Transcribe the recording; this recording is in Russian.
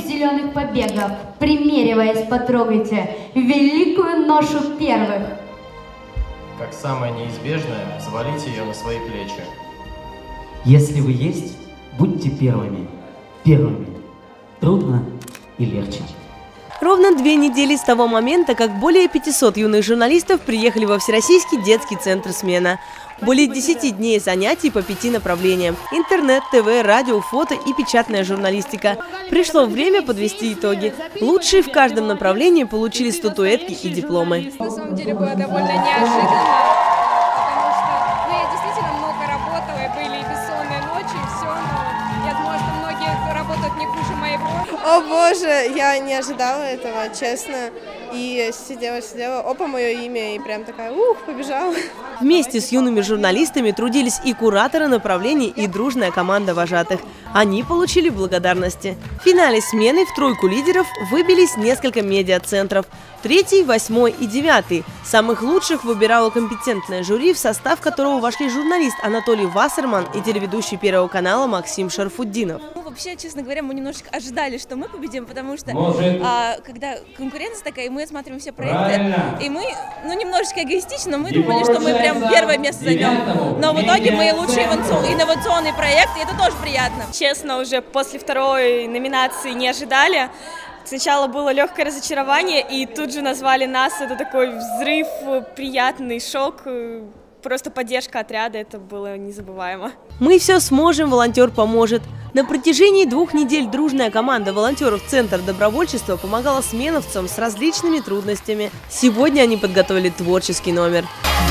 зеленых побегов, примериваясь, потрогайте великую ношу первых. Как самое неизбежное, взвалите ее на свои плечи. Если вы есть, будьте первыми. Первыми. Трудно и легче. Ровно 2 недели с того момента, как более 500 юных журналистов приехали во Всероссийский детский центр «Смена». Более 10 дней занятий по 5 направлениям – интернет, ТВ, радио, фото и печатная журналистика. Пришло время подвести итоги. Лучшие в каждом направлении получили статуэтки и дипломы. На самом деле было довольно неожиданно, потому что я действительно много работала, и были бессонные ночи, и все, но я думала, что многие работают не хуже моего. О боже, я не ожидала этого, честно. И сидела, опа, мое имя, и прям такая, побежала. Вместе с юными журналистами трудились и кураторы направлений, и дружная команда вожатых. Они получили благодарности. В финале смены в тройку лидеров выбились несколько медиацентров. 3-й, 8-й и 9-й. Самых лучших выбирало компетентное жюри, в состав которого вошли журналист Анатолий Вассерман и телеведущий Первого канала Максим Шарафутдинов. Вообще, честно говоря, мы немножечко ожидали, что мы победим, потому что когда конкуренция такая, мы осматриваем все проекты, и мы, немножечко эгоистично, мы думали, что мы прям первое место займем. Но в итоге мы лучший инновационный проект, и это тоже приятно. Честно, уже после второй номинации не ожидали. Сначала было легкое разочарование, и тут же назвали нас. Это такой взрыв, приятный шок. Просто поддержка отряда, это было незабываемо. Мы все сможем, волонтер поможет. На протяжении 2 недель дружная команда волонтеров Центра добровольчества помогала сменовцам с различными трудностями. Сегодня они подготовили творческий номер.